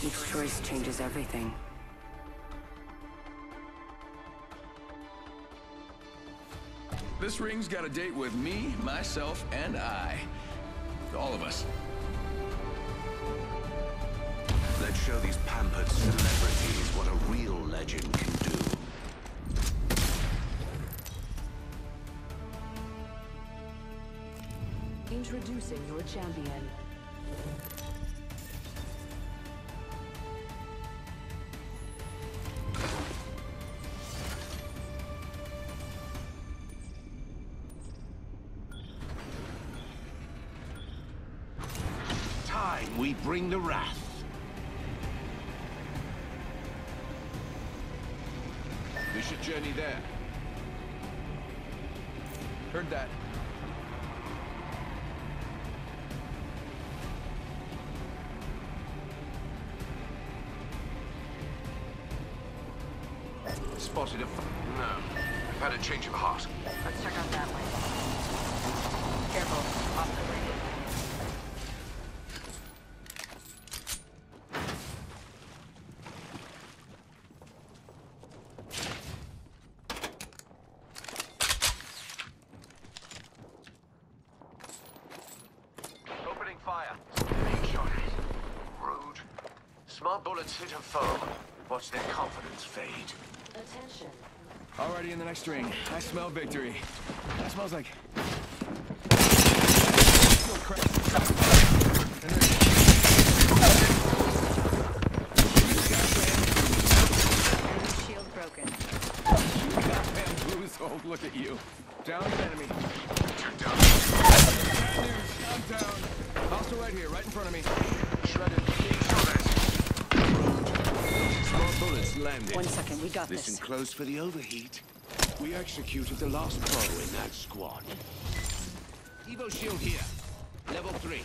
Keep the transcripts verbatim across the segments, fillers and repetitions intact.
Each choice changes everything. This ring's got a date with me, myself, and I. All of us. Let's show these pampered celebrities what a real legend can do. Introducing your champion. Time we bring the wrath. We should journey there. Heard that. Spotted a... No. I've had a change of heart. Let's check out that way. Careful. Operator. Opening fire. Being shot at. Rude. Smart bullets hit a foe. Watch their confidence fade. Attention. Already in the next ring. I smell victory. That smells like... Shield broken. Goddamn blue soul, look at you. Down an enemy. Two down. Bad news, I'm down. Hostile right here, right in front of me. Shredded. Being shot at. Smart bullets landed. One second, we got Listen this. close for the overheat. We executed the last pro in that squad. Evo shield here. Level three.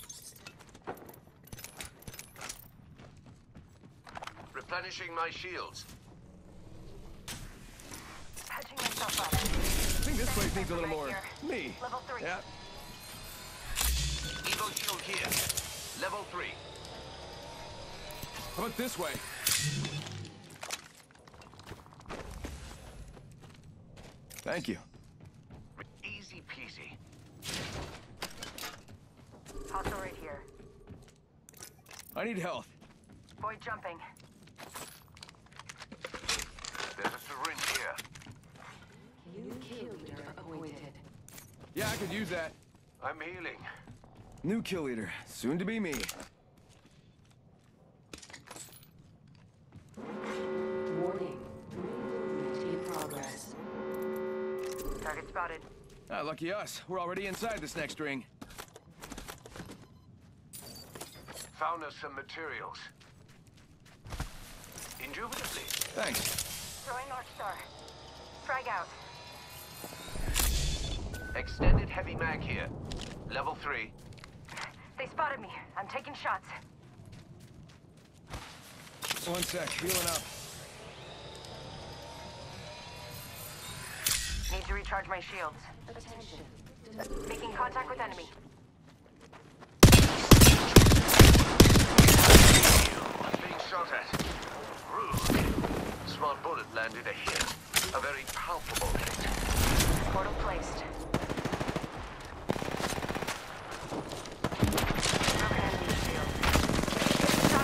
Replenishing my shields. Patching myself up. I think this place needs a little more... me. Level three. Yeah. Evo shield here. Level three. How about this way? Thank you. Easy peasy. Hostile right here. I need health. Void jumping. There's a syringe here. New kill leader appointed. Yeah, I could use that. I'm healing. New kill leader, soon to be me. Warning. Movement in progress. Target spotted. Ah, lucky us. We're already inside this next ring. Found us some materials. Indubitably. Thanks. Throwing North Star. Frag out. Extended heavy mag here. Level three. They spotted me. I'm taking shots. One sec, healing up. Need to recharge my shields. Attention. Making contact with enemy. Being shot at. Rude. Smart bullet landed a hit. A very palpable hit. Portal placed. Broken enemy shield. Shot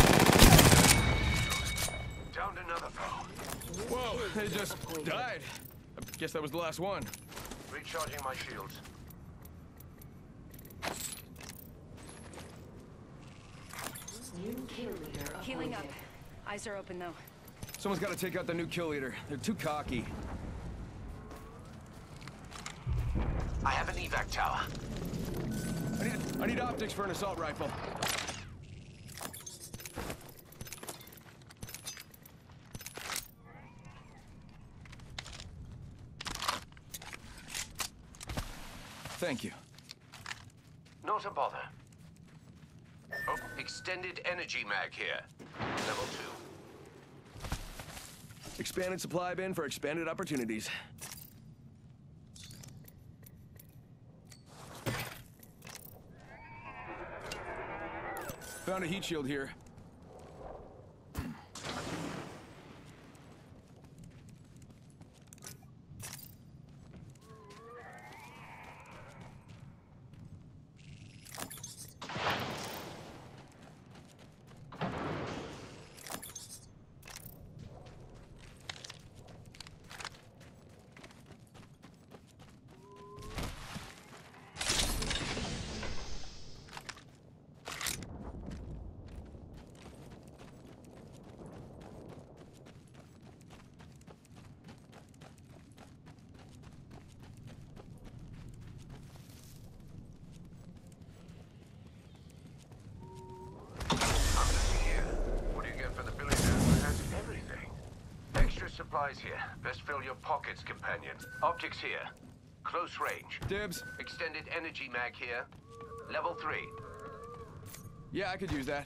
at. Downed another foe. Whoa, they just died. I guess that was the last one. Recharging my shields. New kill leader appointed. Healing up. Eyes are open though. Someone's got to take out the new kill leader. They're too cocky. I have an evac tower. I need, I need optics for an assault rifle. Thank you. Not a bother. Oh, extended energy mag here. Level two. Expanded supply bin for expanded opportunities. Found a heat shield here. supplies here. Best fill your pockets, companion. Optics here. Close range. Dibs. Extended energy mag here. Level three. Yeah, I could use that.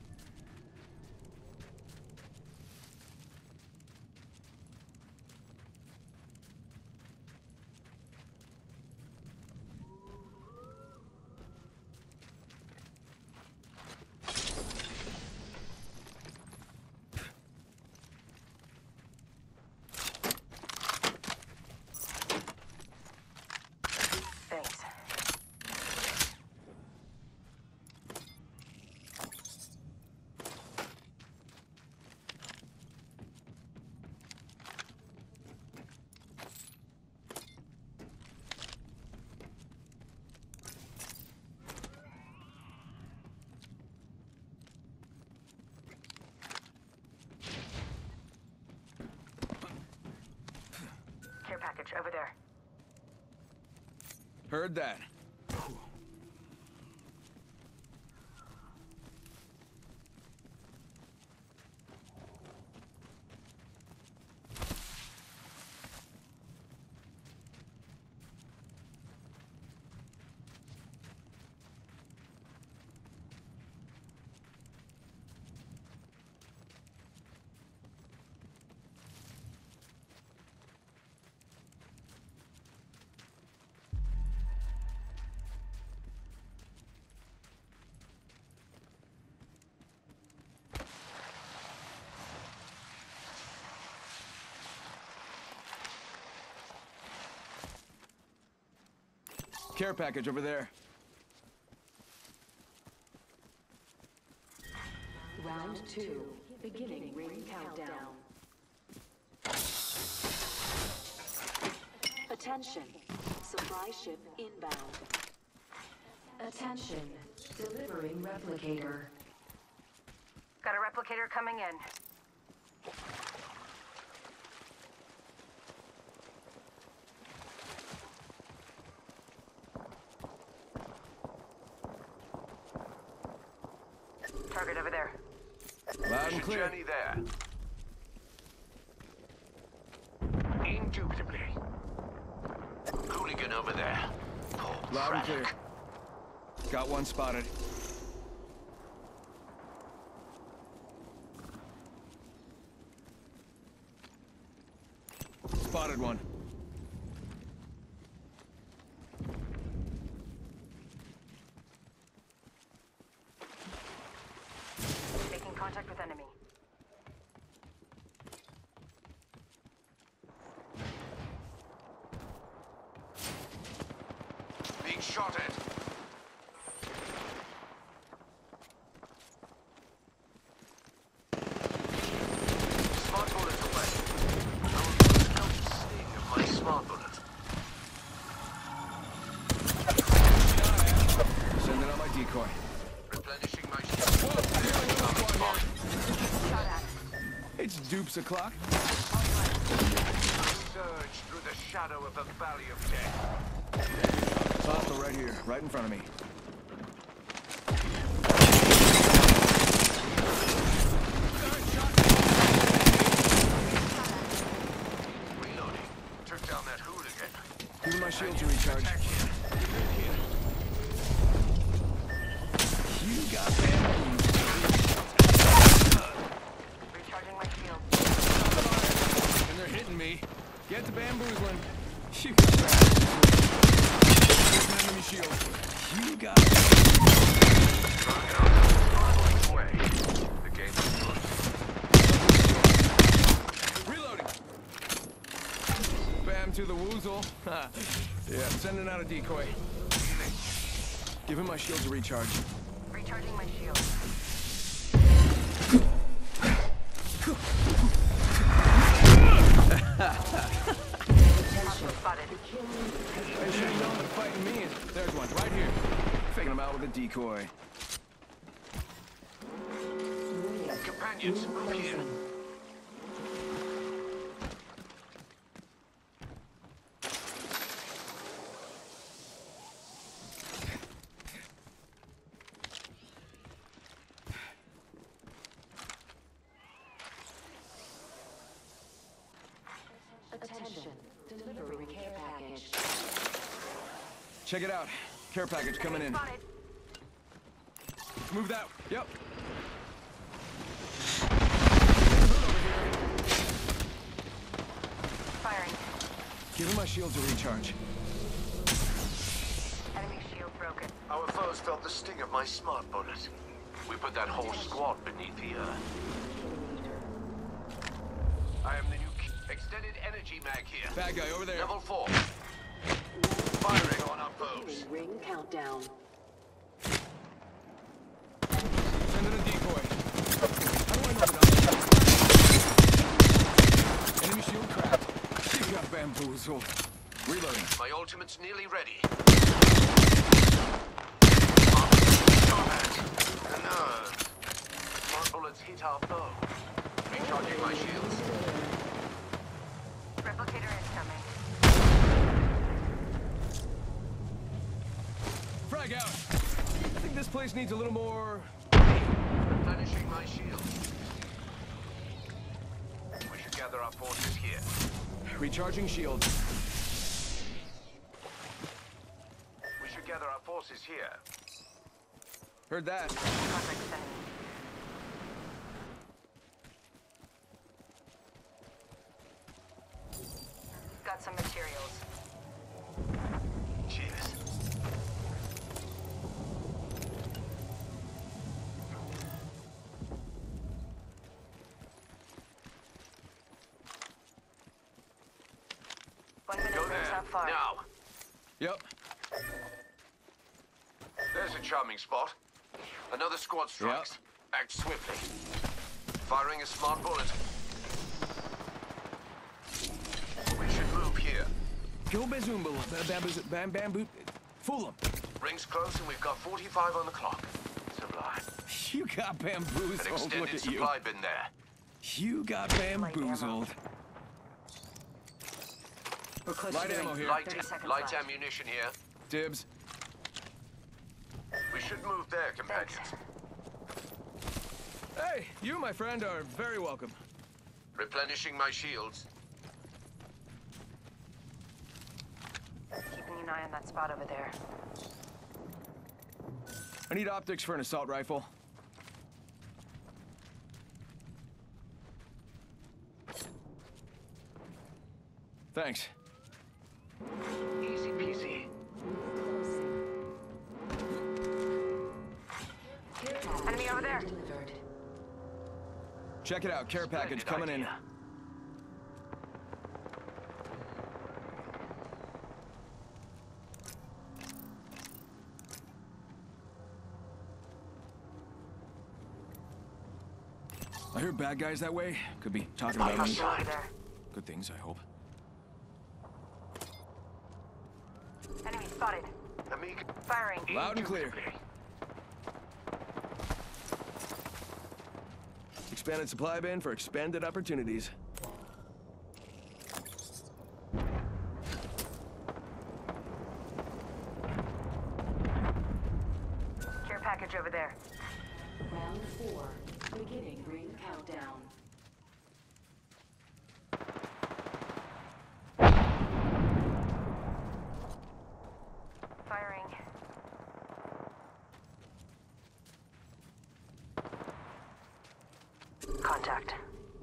Thanks. Care package over there. Heard that. Care package over there. Round two, beginning ring countdown. Attention, supply ship inbound. Attention, delivering replicator. Got a replicator coming in. Target over there. Loud and Mission clear. journey there. Indubitably. Hooligan over there. Paul Loud and Braddock. clear. Got one spotted. Spotted one. Making contact with enemy. Being shot at. Smart bullet away. I will felt the sting of my smart bullet. Sending out my decoy. Replenishing my shield. Shot at. It's dupes o'clock. Surge through the shadow of the valley of death. Hostile right here, right in front of me. Reloading. Took down that hooligan. Giving my shield to recharge. Attack here. Here. You got bamboozled. Recharging my shield. And they're hitting me. Get the bamboozling. You got bamboozled. Enemy shield. You got Finally away. The game is yours. reloading. Bam to the woozle. Ha. Yeah, sending out a decoy. Give him my shield to recharge. Recharging my shield. Hostile spotted. They should have known that fighting me is... There's one, right here. Faking him out with a decoy. Companions, move here. Attention. Delivering care package. Check it out. Care package coming in. Spotted. Move that. Yep. Firing. Give him my shield to recharge. Enemy shield broken. Our foes felt the sting of my smart bullet. We put that whole squad beneath the earth. I am the new k- extended energy mag here. Bad guy over there. Level four. Firing on our foes. Beginning ring countdown. Send in a decoy. How do I know that? Enemy shield cracked. You got bamboozled. Reloading. My ultimate's nearly ready. The nerve. Smart bullets hit our foe. Recharging my shields. Replicator incoming. Frag out. I think this place needs a little more. Replenishing my shields. We should gather our forces here. Recharging shield. We should gather our forces here. Heard that. Contact with enemy. Got some materials. Cheers. One minute Go rings there. not far. Now. Yep. There's a charming spot. Another squad strikes. Act swiftly. Firing a smart bullet. We should move here. Kill Bazoomba. Bamboo. Bam Bamboo. Fool him. Rings close and we've got forty-five on the clock. Sublime. You got An bamboozled. Look extended at you. supply bin there. You got bamboozled. We're close Light to the ammo ring. here. Light, thirty seconds light left. ammunition here. Dibs. We should move there, companions. Hey, you, my friend, are very welcome. Replenishing my shields. Keeping an eye on that spot over there. I need optics for an assault rifle. Thanks. Easy peasy. Care package Enemy over there. delivered. Check it out. Care package Splendid coming in. idea. I heard bad guys that way. Could be talking By about your me. side. Over there. Good things, I hope. Enemy spotted. Amigo. Firing. Loud and clear. Indubitably. Expanded supply bin for expanded opportunities. Care package over there. Round four. Beginning ring countdown. Firing. Contact.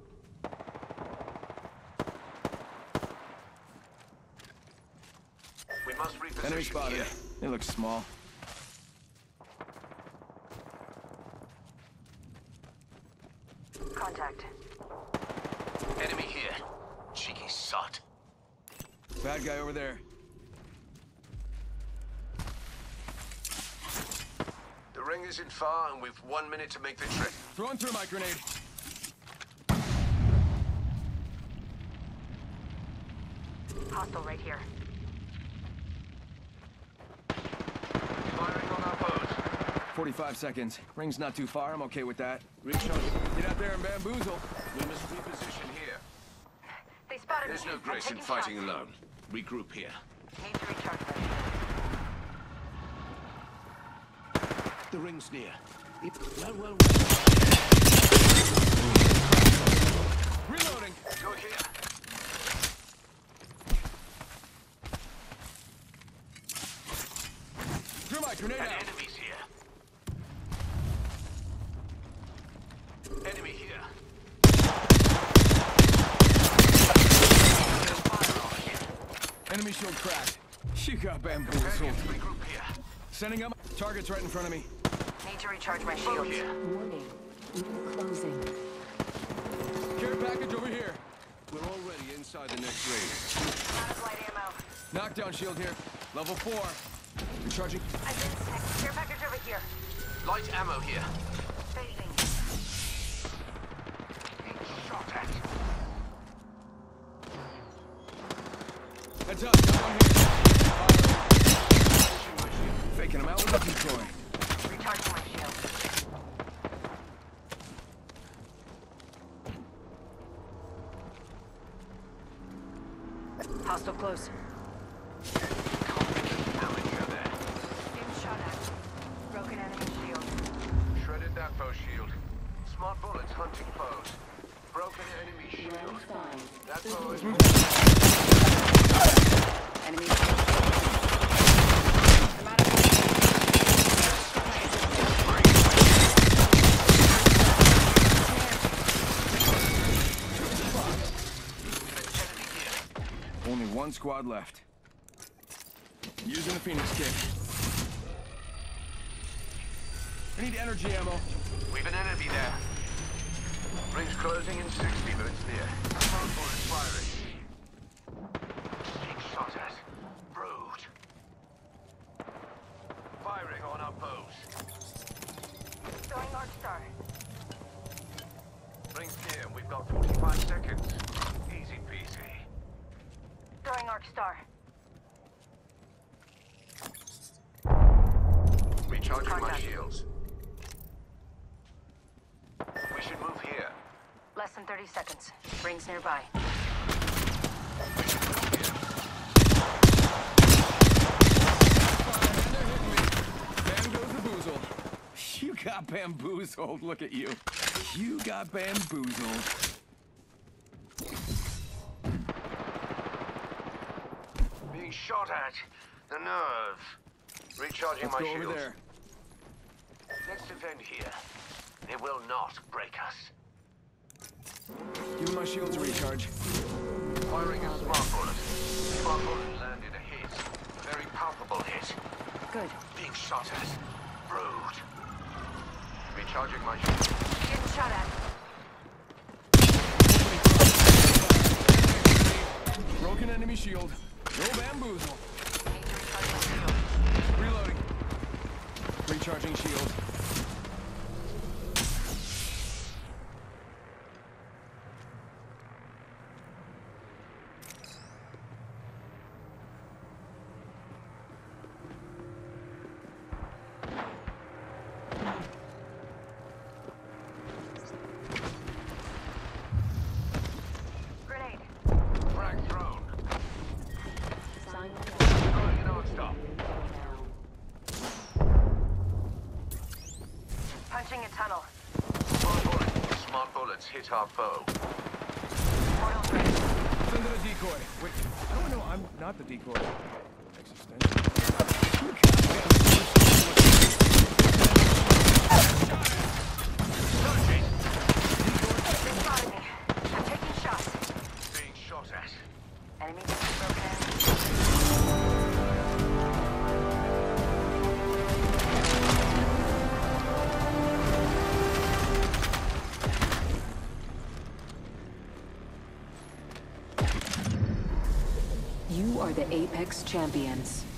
We must reposition Enemy spotted. here. It looks small. Contact. Enemy here. Cheeky sot. Bad guy over there. The ring isn't far, and we've one minute to make the trip. Throwing through my grenade. Hostile right here. Firing on our foes. forty-five seconds. Ring's not too far. I'm okay with that. Recharge. Get out there and bamboozle. We must reposition here. They spotted There's me. no I'm grace in taking fighting shots. alone. Regroup here. Need to recharge them. The ring's near. It, well, well, Reloading. Go here. Grenade And out. enemies here. Enemy here. Firearm here. Enemy shield cracked. You got bamboozled. Companions regroup here. Sending up. Target's right in front of me. Need to recharge my Move shields. here. Warning. Ring closing. Care package over here. We're already inside the next ring. Out of light ammo. Knockdown shield here. Level four. Recharging. I've been sick. Care package over here. Light ammo here. Facing. Being shot at. Heads up. Got one here. Faking him out with a decoy. Recharging my shield. Hostile close. Confident amateur there. Being shot at. Broken enemy shield. Shredded that foe shield. Smart bullets hunting foes. Broken enemy shield. Round five. That foe is Enemy shield. I'm out of enemy here. Only one squad left. Using the Phoenix kit. I need energy ammo. We've an enemy there. Ring's closing in sixty, but it's near. Smart bullets firing. Being shot at. Brood. Firing on our foes. Going North Star. Ring's near. We've got forty-five seconds. Easy peasy. Throwing Arc Star. Recharging my Contact. shields. We should move here. Less than thirty seconds. Rings nearby. We should move here. And they're hitting me. Bam goes the boozle. You got bamboozled. Look at you. You got bamboozled. Being shot at. The nerve. Recharging Let's my go shields. over there. Let's defend here. It will not break us. Give me my shield to recharge. Firing a smart bullet. Smart bullet landed a hit. A very palpable hit. Good. Being shot at. Brood. Recharging my shield. Getting shot at. Broken enemy shield. No bamboozle. Need to recharge my shield. Reloading. Recharging shield. Grenade. Frag thrown. Sign Throwing an arc stop. down. Punching a tunnel. Smart bullets. Smart bullets hit our foe. Portal's ready. Send in a decoy. Wait, I don't know. I'm not the decoy. Existential. You got bamboozled. No, Jason. They spotted me. I'm taking shots. Being shot at. Enemy broken enemy. You are the Apex Champions.